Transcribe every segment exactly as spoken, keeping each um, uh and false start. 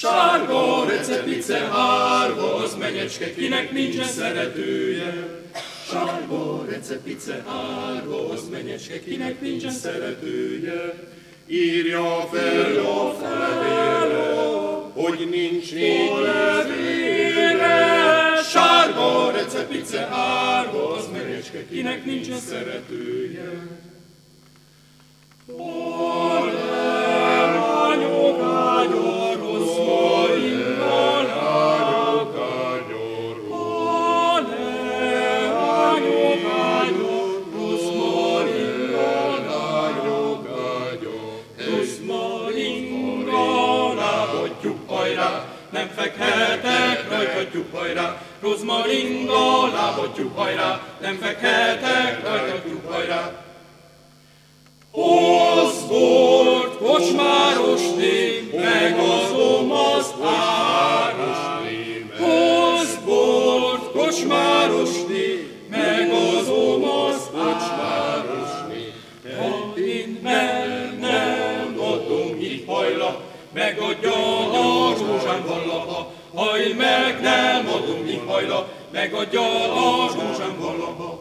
Sárga recepice árva, az menyecske, kinek nincsen szeretője. Sárga recepice árva, az menyecske, kinek nincsen szeretője. Írja fel a levélre, hogy nincs levélre. Sárga recepice árva, az menyecske, kinek nincsen szeretője. Nem fekhetek rajta, tyúk hajrá, rozmaringa, lábad tyúk hajrá, nem fekhetek rajta, tyúk hajrá. Hozd bort, kocsmárosné, megadom az árát. Hozd bort, kocsmárosné, megadom az árát. Ha én meg nem adom így hajla, megadja a rózsám vallaha. Ha én meg nem adom így hajla, megadja a rózsám vallaha.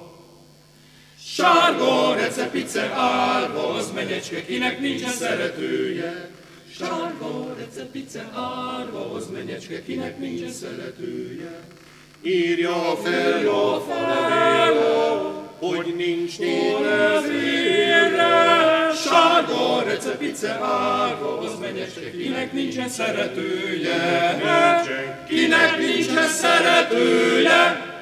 Sárga recepice árva, az menyecske, kinek nincsen szeretője. Sárga recepice árva, az menyecske, kinek nincsen szeretője. Írja fel a levélre, hogy nincs levélre. Sárga recepice árva, az menyecske, kinek nincsen szeretője. Kinek nincsen szeretője.